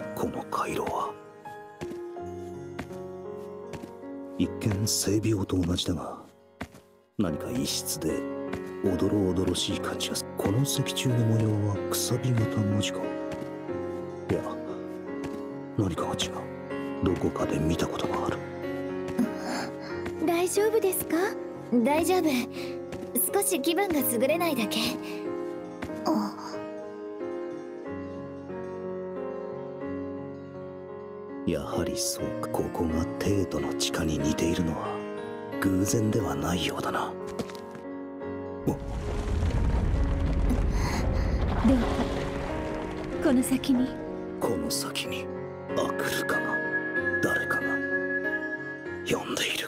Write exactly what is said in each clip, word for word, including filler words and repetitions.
この回路は。一見性病と同じだが、何か異質でおどろおどろしい感じがする。この石柱の模様はくさび型文字か。いや、何かが違う。どこかで見たことがある。 大丈夫ですか？大丈夫。少し気分が優れないだけ。あ、 やはりそうか。ここが帝都の地下に似ているのは偶然ではないようだな。 どうかこの先にこの先にアクルカが、誰かが呼んでいる。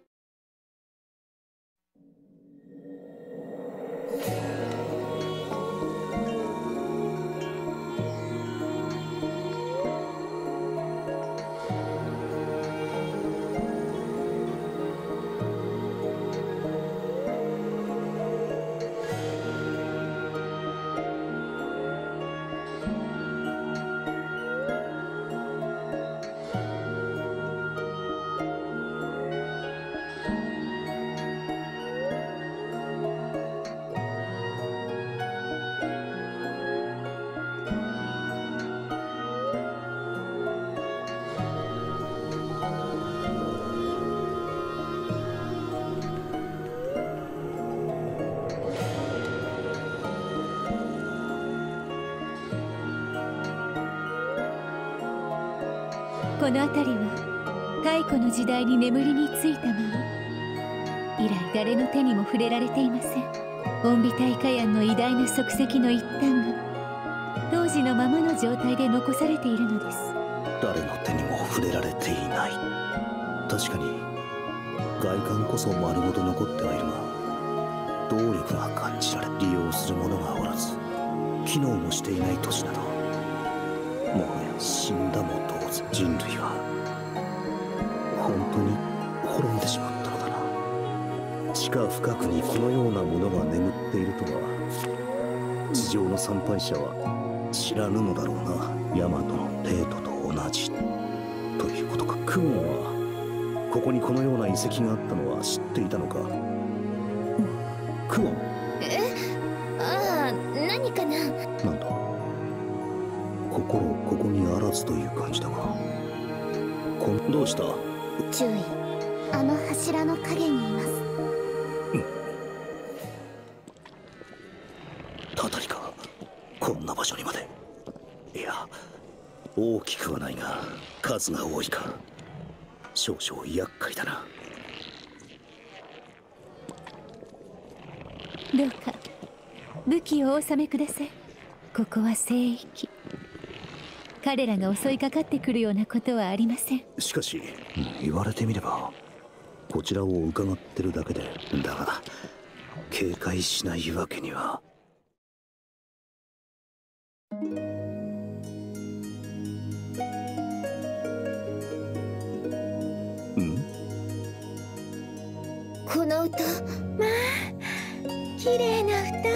この辺りは太古の時代に眠りについたまま、以来誰の手にも触れられていません。オンビタイカヤンの偉大な足跡の一端が当時のままの状態で残されているのです。 誰の手にも触れられていない。確かに外観こそ丸ごと残ってはいるが、動力が感じられ、利用する者がおらず機能もしていない都市など、もはや死んだも同然。人類は本当に滅んでしまったのだな。地下深くにこのようなものが眠っているとは、地上の参拝者は知らぬのだろうな。ヤマトの帝都と同じということか。クモンはここにこのような遺跡があったのは知っていたのか？クモン。 え、ああ、何かな。 なんだ、心ここにあらずという感じだが。こんどうした？ 注意、あの柱の影にいます。 うん、たたりか。こんな場所にまで。いや、大きくはないが数が多いか。少々厄介だな。 どうか武器をお納めください。ここは聖域。彼らが襲いかかってくるようなことはありません。 しかし、言われてみればこちらを伺ってるだけで。だが警戒しないわけには。ん？ この歌、まあ綺麗な歌。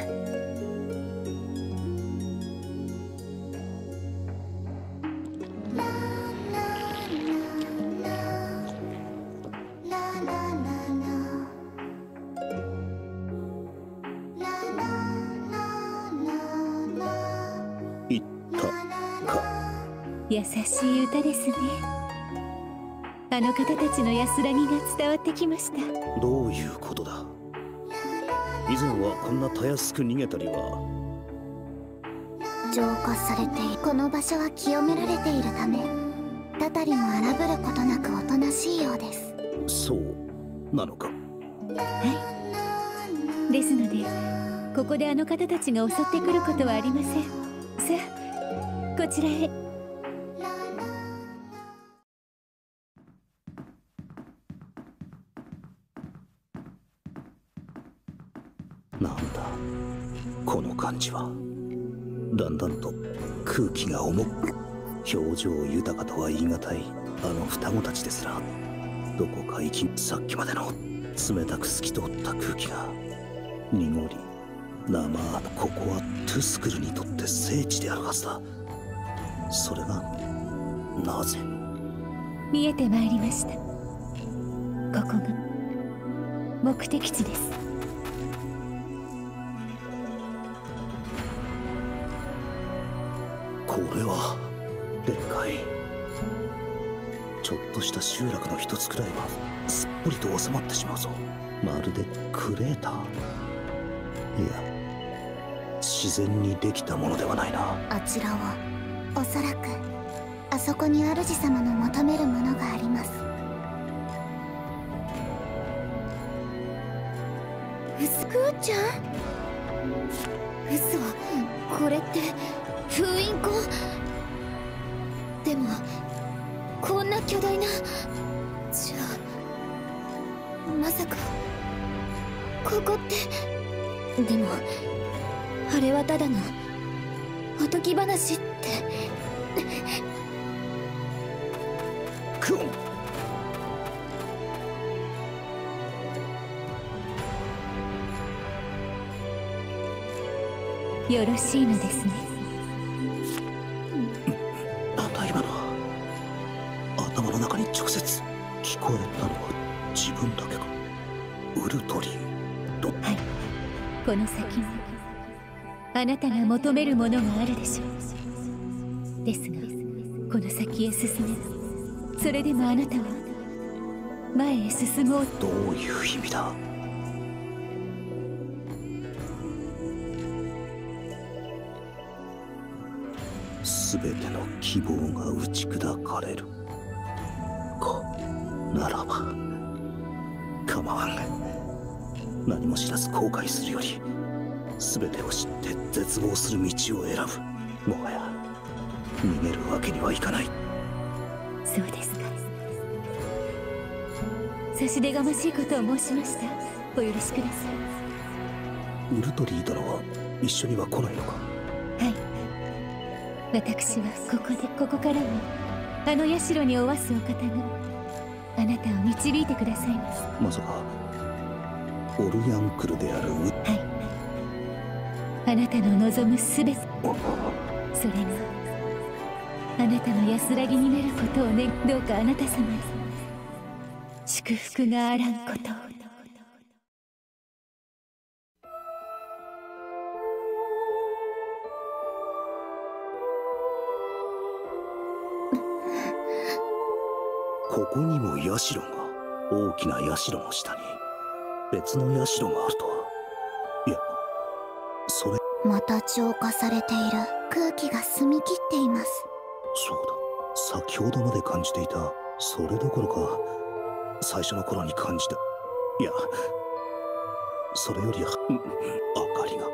言ったか。 優しい歌ですね。あの方たちの安らぎが伝わってきました。 どういうことだ？以前はこんなたやすく逃げたりは。 浄化されている。この場所は清められているため、たたりも荒ぶることなくおとなしいようです。 そうなのか。 はい。ですのでここであの方たちが襲ってくることはありません。さあこちらへ。 なんだこの感じは。だんだんと空気が重く、表情豊かとは言い難いあの双子たちですら、どこか息、さっきまでの冷たく透き通った空気が濁り、生。ここはトゥスクルにとって聖地であるはずだ。 それがなぜ？ 見えてまいりました。ここが目的地です。 これはでっかい。ちょっとした集落の一つくらいはすっぽりと収まってしまうぞ。まるでクレーター。いや、自然にできたものではないな。 あちらはおそらくあそこに主様の求めるものがあります。 ウスクーちゃん？嘘、これって封印庫？でもこんな巨大な、じゃあまさかここって。でもあれはただのおとぎ話って。 クオン、 よろしいのですね。 なんだ今のは。頭の中に直接聞こえたのは自分だけか。ウルトリと。 はい、この先にあなたが求めるものがあるでしょう。ですがこの先へ進めば、それでもあなたは前へ進もう。 どういう意味だ？すべての希望が打ち砕かれるか。ならば構わん。何も知らず後悔するより、全てを知って絶望する道を選ぶ。もはや逃げるわけにはいかない。 そうですか。差し出がましいことを申しました。お許しください。 ウルトリー殿は一緒には来ないのか？ はい、私はここで、ここからはあの社におわすお方があなたを導いてくださいます。 まさかオルヤンクルであるウ。 はい、あなたの望むすべて、それがあなたの安らぎになることをね。どうかあなた様へ祝福があらんことを。 ここにも社が、大きな社の下に別の社があるとは。いや、それ。 また浄化されている。空気が澄み切っています。 そうだ、先ほどまで感じていたそれどころか、最初の頃に感じた、いやそれよりは明かりが。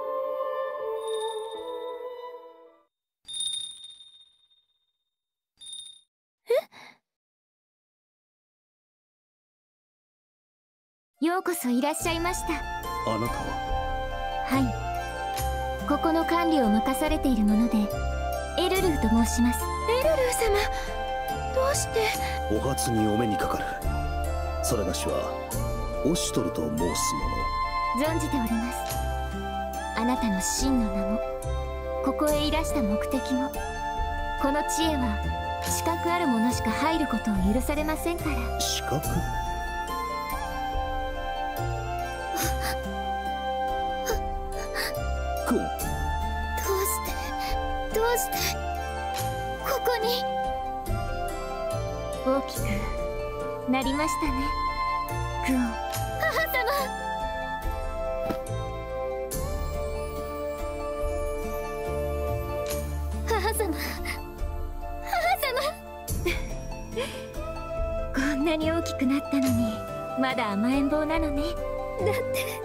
ようこそいらっしゃいました。 あなたは？ はい、ここの管理を任されているものでエルルーと申します。エルルー様、どうして？ お初にお目にかかる。それがしはオシュトルと申すもの。 存じております。あなたの真の名も、ここへいらした目的も。この地へは資格ある者しか入ることを許されませんから。 資格？クオン、 どうしてどうしてここに？大きくなりましたね、クオン。母様、母様、母様こんなに大きくなったのにまだ甘えん坊なのね。だって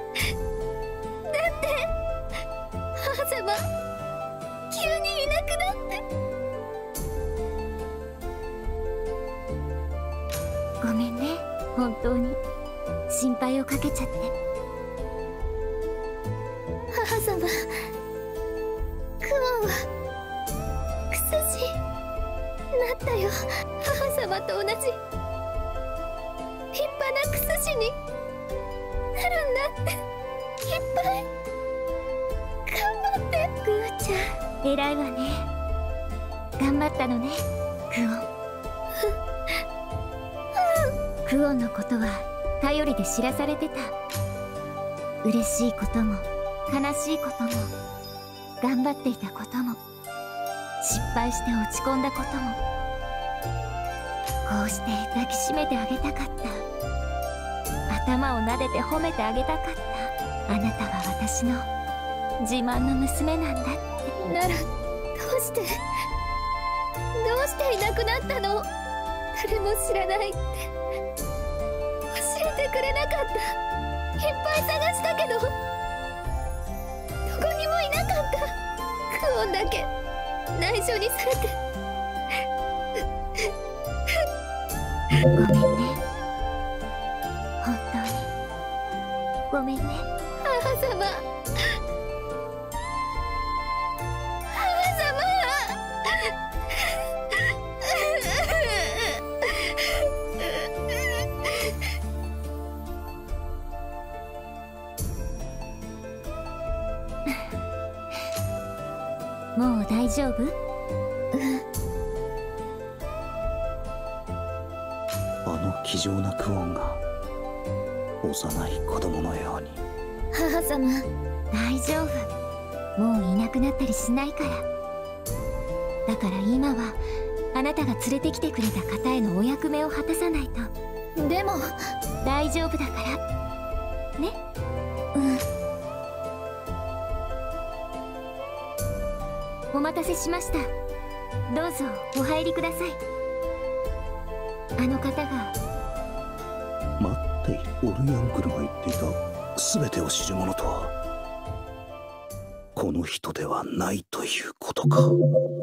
母様、急にいなくなって。ごめんね、本当に心配をかけちゃって。母様、クオンはクスジなったよ。母様と同じ立派なクスジになるんだって。いっぱい頑張って。グーちゃん、偉いわね。 頑張ったのね、クオン。クオンのことは頼りで知らされてた。嬉しいことも悲しいことも、頑張っていたことも、失敗して落ち込んだことも、こうして抱きしめてあげたかった。頭を撫でて褒めてあげたかった。あなたは私の自慢の娘なんだって。 ならどうしてどうしていなくなったの？誰も知らないって教えてくれなかった。いっぱい探したけどどこにもいなかった。クオンだけ内緒にされて。 ごめんね、本当にごめんね。 母様、 もう大丈夫？ あの気丈なクオンが幼い子供のように。 母様、 大丈夫。もういなくなったりしないから。だから今はあなたが連れてきてくれた方へのお役目を果たさないと。 でも大丈夫だからね。 うん。 お待たせしました。どうぞお入りください。あの方が。 待っている。オルヤンクルが言っていた全てを知る者とはこの人ではないということか。